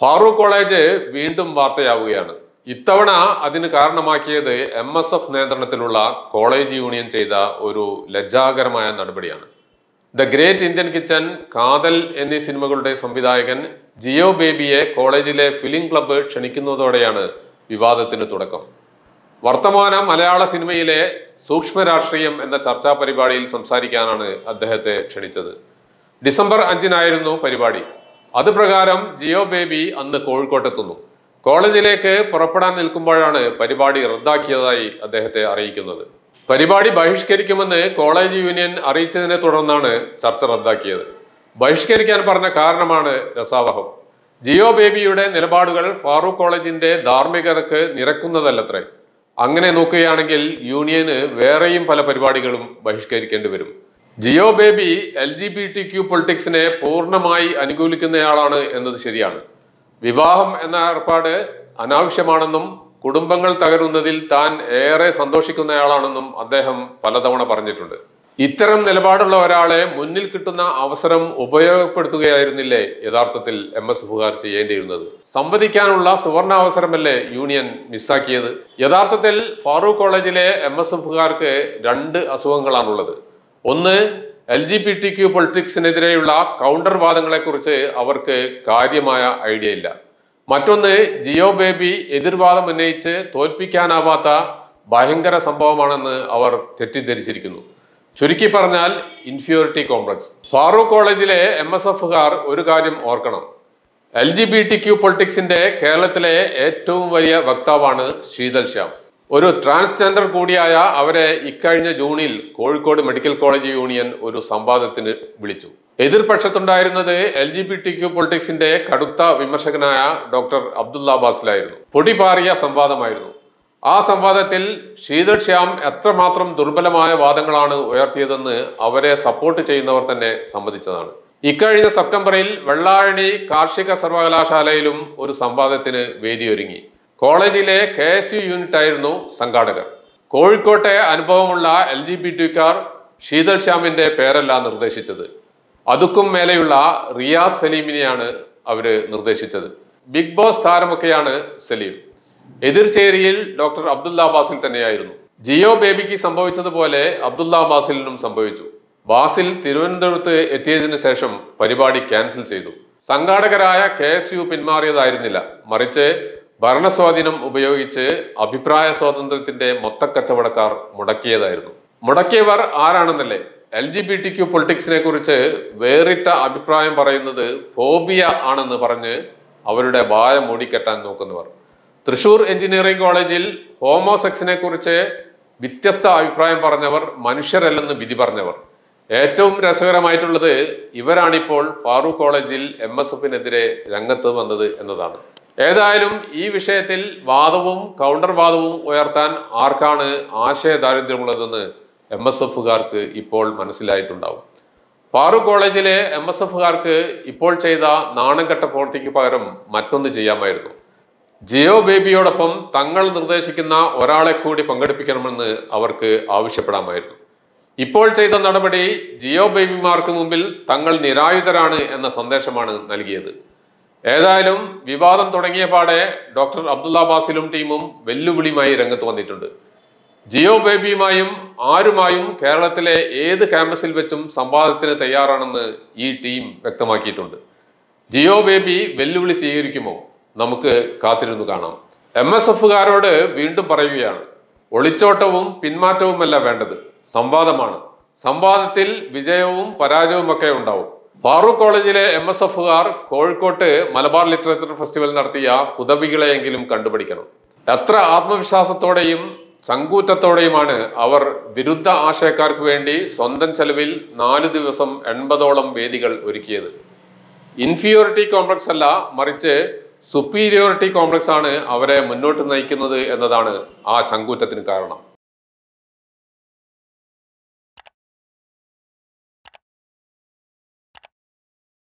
Farooq college വീണ്ടും വാർത്തയാവുകയാണ്. ഇത്തവണ അതിന് കാരണമാക്കിയത് MSF നിയന്ത്രണത്തിലുള്ള കോളേജ് യൂണിയൻ ചെയ്ത ഒരു ലജ്ജാകരമായ നടപടിയാണ്. ദ ഗ്രേറ്റ് ഇന്ത്യൻ കിച്ചൺ, കാതൽ എന്നീ സിനിമകളുടെ സംവിധായകൻ ജിയോ ബേബിയെ കോളേജിലെ ഫിലിം ക്ലബ്ബ് ക്ഷണിക്കുന്നതോടെയാണ് വിവാദത്തിന് തുടക്കം. വർത്തമാന മലയാള സിനിമയിലെ സൂക്ഷ്മ രാഷ്ട്രീയം എന്ന ചർച്ചാ പരിപാടിയിൽ സംസാരിക്കാനാണ് അദ്ദേഹത്തെ ക്ഷണിച്ചത്. ഡിസംബർ 5-നായിരുന്നു പരിപാടി. അതുപ്രകാരം ജിയോ ബേബി അന്ന് കോഴിക്കോട്ടെത്തുന്നു. കോളേജിലേക്ക് പുറപ്പെടാൻ നിൽക്കുമ്പോഴാണ് പരിപാടി റദ്ദാക്കിയതായി അദ്ദേഹത്തെ അറിയിക്കുന്നത്. പരിപാടി ബഹിഷ്കരിക്കുമെന്ന് കോളേജ് യൂണിയൻ അറിയിച്ചതിനെ തുടർന്നാണ് ചർച്ച റദ്ദാക്കിയത്. ബഹിഷ്കരിക്കാൻ പറഞ്ഞ കാരണമാണ് രസാവഹം. ജിയോ ബേബിയുടെ നിലപാടുകൾ ഫാറൂഖ് കോളേജിന്റെ ധാർമ്മികതയ്ക്ക് നിരക്കുന്നതല്ലത്രേ. അങ്ങനെ നോക്കുകയാണെങ്കിൽ യൂണിയന് വേറെയും പല പരിപാടികളും ബഹിഷ്കരിക്കേണ്ടി വരും. ജിയോ ബേബി LGBTQ പൊളിറ്റിക്സിനെ പൂർണ്ണമായി അനുകൂലിക്കുന്നയാളാണ് എന്നത് ശരിയാണ്. വിവാഹം എന്ന ഏർപ്പാട് അനാവശ്യമാണെന്നും കുടുംബങ്ങൾ തകരുന്നതിൽ താൻ ഏറെ സന്തോഷിക്കുന്നയാളാണെന്നും അദ്ദേഹം പലതവണ പറഞ്ഞിട്ടുണ്ട്. ഇത്തരം നിലപാടുള്ള ഒരാളെ മുന്നിൽ കിട്ടുന്ന അവസരം ഉപയോഗപ്പെടുത്തുകയായിരുന്നില്ലേ യഥാർത്ഥത്തിൽ MSFുകാർ ചെയ്യേണ്ടിയിരുന്നത്? സംവദിക്കാനുള്ള സുവർണാവസരമല്ലേ യൂണിയൻ മിസ്സാക്കിയത്? യഥാർത്ഥത്തിൽ ഫാറൂഖ് കോളേജിലെ MSFുകാർക്ക് 2 അസുഖങ്ങളാണുള്ളത്. ഒന്ന്, LGBTQ പൊളിറ്റിക്സിനെതിരെയുള്ള കൗണ്ടർ വാദങ്ങളെക്കുറിച്ച് അവർക്ക് കാര്യമായ ഐഡിയ ഇല്ല. മറ്റൊന്ന്, ജിയോ ബേബി എതിർവാദം ഉന്നയിച്ച് തോൽപ്പിക്കാനാവാത്ത ഭയങ്കര സംഭവമാണെന്ന് അവർ തെറ്റിദ്ധരിച്ചിരിക്കുന്നു. ചുരുക്കി പറഞ്ഞാൽ ഇൻഫീരിയോറിറ്റി കോംപ്ലക്സ്. ഫാറൂഖ് കോളേജിലെ MSFുകാർ ഒരു കാര്യം ഓർക്കണം. LGBTQ പൊളിറ്റിക്സിന്റെ കേരളത്തിലെ ഏറ്റവും വലിയ വക്താവാണ് ശീതൽ ശ്യാം. ഒരു ട്രാൻസ്ജെൻഡർ കൂടിയായ അവരെ ഇക്കഴിഞ്ഞ ജൂണിൽ കോഴിക്കോട് മെഡിക്കൽ കോളേജ് യൂണിയൻ ഒരു സംവാദത്തിന് വിളിച്ചു. എതിർപക്ഷത്തുണ്ടായിരുന്നത് LGBTQ പൊളിറ്റിക്സിന്റെ കടുത്ത വിമർശകനായ ഡോക്ടർ അബ്ദുള്ള ബാസിലായിരുന്നു. പൊടിപാറിയ സംവാദമായിരുന്നു. ആ സംവാദത്തിൽ ശീതൽ ശ്യാം എത്രമാത്രം ദുർബലമായ വാദങ്ങളാണ് ഉയർത്തിയതെന്ന് അവരെ സപ്പോർട്ട് ചെയ്യുന്നവർ തന്നെ സമ്മതിച്ചതാണ്. ഇക്കഴിഞ്ഞ സെപ്റ്റംബറിൽ വെള്ളായണി കാർഷിക സർവകലാശാലയിലും ഒരു സംവാദത്തിന് വേദിയൊരുങ്ങി. കോളേജിലെ KSU യൂണിറ്റ് ആയിരുന്നു സംഘാടകർ. കോഴിക്കോട്ടെ അനുഭവമുള്ള LGBTക്കാർ ശീതൽ ശ്യാമിന്റെ പേരല്ല നിർദ്ദേശിച്ചത്. അതുക്കും മേലെയുള്ള റിയാസ് സലീമിനെയാണ് അവര് നിർദ്ദേശിച്ചത്. ബിഗ് ബോസ് താരമൊക്കെയാണ് സലീം. എതിർചേരിയിൽ ഡോക്ടർ അബ്ദുള്ള ബാസിൽ തന്നെയായിരുന്നു. ജിയോ ബേബിക്ക് സംഭവിച്ചതുപോലെ അബ്ദുള്ള ബാസിലിനും സംഭവിച്ചു. ബാസിൽ തിരുവനന്തപുരത്ത് എത്തിയതിനു ശേഷം പരിപാടി ക്യാൻസൽ ചെയ്തു. സംഘാടകരായ KSU പിന്മാറിയതായിരുന്നില്ല, മറിച്ച് ഭരണസ്വാധീനം ഉപയോഗിച്ച് അഭിപ്രായ സ്വാതന്ത്ര്യത്തിന്റെ മൊത്തക്കച്ചവടക്കാർ മുടക്കിയതായിരുന്നു. മുടക്കിയവർ ആരാണെന്നല്ലേ? LGBTQ പൊളിറ്റിക്സിനെ കുറിച്ച് വേറിട്ട അഭിപ്രായം പറയുന്നത് ഫോബിയ ആണെന്ന് പറഞ്ഞ് അവരുടെ വായ മൂടിക്കെട്ടാൻ നോക്കുന്നവർ. തൃശൂർ എഞ്ചിനീയറിംഗ് കോളേജിൽ ഹോമോസെക്സിനെ കുറിച്ച് വ്യത്യസ്ത അഭിപ്രായം പറഞ്ഞവർ മനുഷ്യരല്ലെന്ന് വിധി പറഞ്ഞവർ. ഏറ്റവും രസകരമായിട്ടുള്ളത് ഇവരാണിപ്പോൾ ഫാറൂഖ് കോളേജിൽ MSFനെതിരെ രംഗത്ത് വന്നത് എന്നതാണ്. ഏതായാലും ഈ വിഷയത്തിൽ വാദവും കൗണ്ടർ വാദവും ഉയർത്താൻ ആർക്കാണ് ആശയദാരിദ്ര്യമുള്ളതെന്ന് MSFുകാർക്ക് ഇപ്പോൾ മനസ്സിലായിട്ടുണ്ടാവും. ഫാറൂഖ് കോളേജിലെ MSFുകാർക്ക് ഇപ്പോൾ ചെയ്ത നാണംകെട്ട പ്രവൃത്തിക്ക് പകരം മറ്റൊന്ന് ചെയ്യാമായിരുന്നു. ജിയോ ബേബിയോടൊപ്പം തങ്ങൾ നിർദ്ദേശിക്കുന്ന ഒരാളെ കൂടി പങ്കെടുപ്പിക്കണമെന്ന് അവർക്ക് ആവശ്യപ്പെടാമായിരുന്നു. ഇപ്പോൾ ചെയ്ത നടപടി ജിയോ ബേബിമാർക്ക് മുമ്പിൽ തങ്ങൾ നിരായുധരാണ് എന്ന സന്ദേശമാണ് നൽകിയത്. ഏതായാലും വിവാദം തുടങ്ങിയ പാടെ ഡോക്ടർ അബ്ദുള്ള ബാസിലും ടീമും വെല്ലുവിളിയുമായി രംഗത്ത് വന്നിട്ടുണ്ട്. ജിയോ ബേബിയുമായും ആരുമായും കേരളത്തിലെ ഏത് ക്യാമ്പസിൽ വെച്ചും സംവാദത്തിന് തയ്യാറാണെന്ന് ഈ ടീം വ്യക്തമാക്കിയിട്ടുണ്ട്. ജിയോ ബേബി വെല്ലുവിളി സ്വീകരിക്കുമോ? നമുക്ക് കാത്തിരുന്നു കാണാം. MSFുകാരോട് വീണ്ടും പറയുകയാണ്, ഒളിച്ചോട്ടവും പിന്മാറ്റവുമല്ല വേണ്ടത്, സംവാദമാണ്. സംവാദത്തിൽ വിജയവും പരാജയവും ഒക്കെ ഉണ്ടാവും. ഫാറൂഖ് കോളേജിലെ MSFുകാർ കോഴിക്കോട്ട് മലബാർ ലിറ്ററേച്ചർ ഫെസ്റ്റിവൽ നടത്തിയ ഹുദവികളെയെങ്കിലും കണ്ടുപിടിക്കണം. എത്ര ആത്മവിശ്വാസത്തോടെയും ചങ്കൂറ്റത്തോടെയുമാണ് അവർ വിരുദ്ധ ആശയക്കാർക്ക് വേണ്ടി സ്വന്തം ചെലവിൽ 4 ദിവസം 80ഓളം വേദികൾ ഒരുക്കിയത്. ഇൻഫീരിയോറിറ്റി കോംപ്ലക്സ് അല്ല, മറിച്ച് സുപ്പീരിയോറിറ്റി കോംപ്ലക്സ് ആണ് അവരെ മുന്നോട്ട് നയിക്കുന്നത് എന്നതാണ് ആ ചങ്കൂറ്റത്തിന് കാരണം.